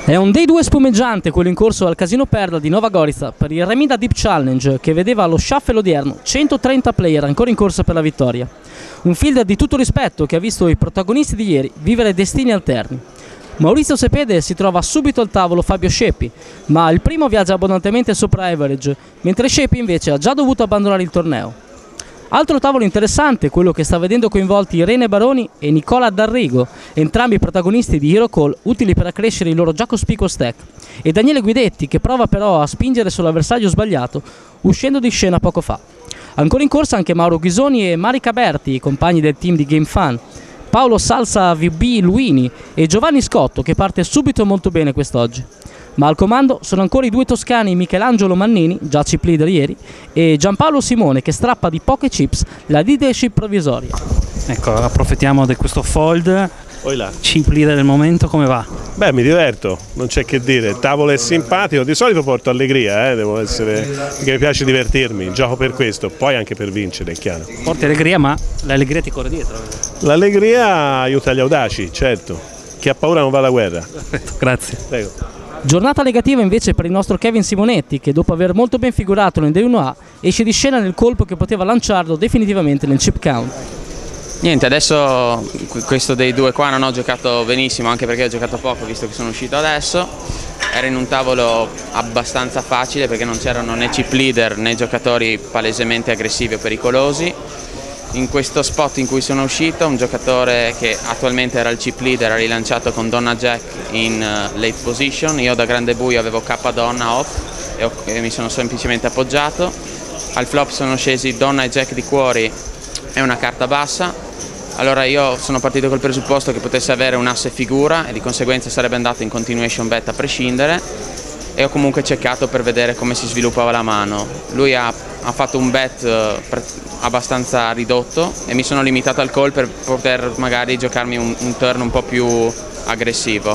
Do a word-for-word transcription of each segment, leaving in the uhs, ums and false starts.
È un day due spumeggiante quello in corso al Casino Perla di Nova Gorica per il Remida Deep Challenge, che vedeva allo shuffle odierno centotrenta player ancora in corsa per la vittoria. Un field di tutto rispetto che ha visto i protagonisti di ieri vivere destini alterni. Maurizio Cepede si trova subito al tavolo Fabio Sceppi, ma il primo viaggia abbondantemente sopra average, mentre Sceppi invece ha già dovuto abbandonare il torneo. Altro tavolo interessante, quello che sta vedendo coinvolti Irene Baroni e Nicola Darrigo, entrambi protagonisti di Hero Call, utili per accrescere il loro già cospicuo stack, e Daniele Guidetti, che prova però a spingere sull'avversario sbagliato, uscendo di scena poco fa. Ancora in corsa anche Mauro Ghisoni e Marica Berti, i compagni del team di Game Fan, Paolo Salsa V B Luini e Giovanni Scotto, che parte subito molto bene quest'oggi. Ma al comando sono ancora i due toscani Michelangelo Mannini, già chip leader ieri, e Giampaolo Simone, che strappa di poche chips la leadership provvisoria. Ecco, approfittiamo di questo fold. Oilà. Chip leader del momento, come va? Beh, mi diverto, non c'è che dire. Il tavolo è simpatico, di solito porto allegria, eh, devo essere, perché mi piace divertirmi, gioco per questo, poi anche per vincere, è chiaro. Porti allegria, ma l'allegria ti corre dietro. L'allegria aiuta gli audaci, certo. Chi ha paura non va alla guerra. Perfetto, grazie. Prego. Giornata negativa invece per il nostro Kevin Simonetti, che dopo aver molto ben figurato nel day uno A esce di scena nel colpo che poteva lanciarlo definitivamente nel chip count. Niente, adesso questo day due qua non ho giocato benissimo, anche perché ho giocato poco visto che sono uscito adesso. Ero in un tavolo abbastanza facile perché non c'erano né chip leader né giocatori palesemente aggressivi o pericolosi. In questo spot in cui sono uscito, un giocatore che attualmente era il chip leader ha rilanciato con Donna Jack in uh, late position. Io da grande buio avevo K Donna off e, ho, e mi sono semplicemente appoggiato. Al flop sono scesi Donna e Jack di cuori e una carta bassa. Allora io sono partito col presupposto che potesse avere un asse figura e di conseguenza sarebbe andato in continuation bet a prescindere, e ho comunque cercato per vedere come si sviluppava la mano. Lui ha, ha fatto un bet uh, abbastanza ridotto e mi sono limitato al call per poter magari giocarmi un, un turn un po' più aggressivo.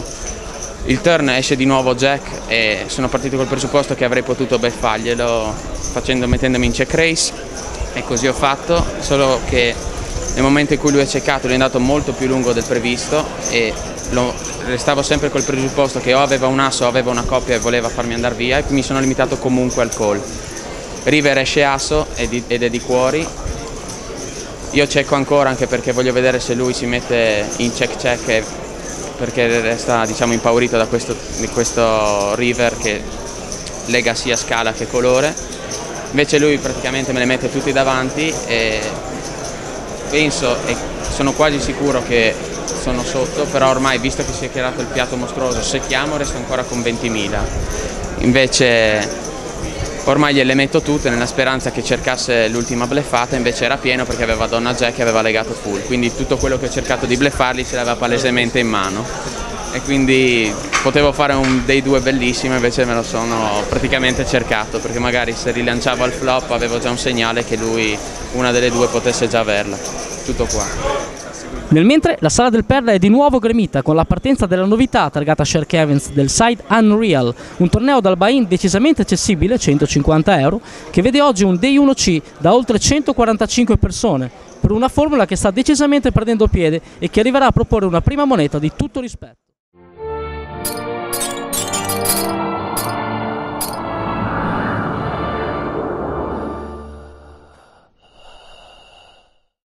Il turn esce di nuovo Jack e sono partito col presupposto che avrei potuto beffarglielo facendo, mettendomi in check raise, e così ho fatto, solo che nel momento in cui lui ha checkato lui è andato molto più lungo del previsto e lo, restavo sempre col presupposto che o aveva un asso o aveva una coppia e voleva farmi andare via, e mi sono limitato comunque al call. River esce asso ed è di cuori, io cecco ancora anche perché voglio vedere se lui si mette in check check, perché resta, diciamo, impaurito da questo, di questo river che lega sia scala che colore. Invece lui praticamente me le mette tutti davanti e penso e sono quasi sicuro che sono sotto, però ormai visto che si è creato il piatto mostruoso, se chiamo resto ancora con ventimila. Invece ormai gliele metto tutte nella speranza che cercasse l'ultima bleffata, invece era pieno perché aveva Donna Jack e aveva legato full, quindi tutto quello che ho cercato di bleffargli ce l'aveva palesemente in mano, e quindi potevo fare un day due bellissimo, invece me lo sono praticamente cercato, perché magari se rilanciavo al flop avevo già un segnale che lui una delle due potesse già averla. Tutto qua. Nel mentre la sala del Perla è di nuovo gremita con la partenza della novità targata Shark Evans del side Unreal, un torneo dal buy-in decisamente accessibile, centocinquanta euro, che vede oggi un day uno C da oltre centoquarantacinque persone, per una formula che sta decisamente perdendo piede e che arriverà a proporre una prima moneta di tutto rispetto.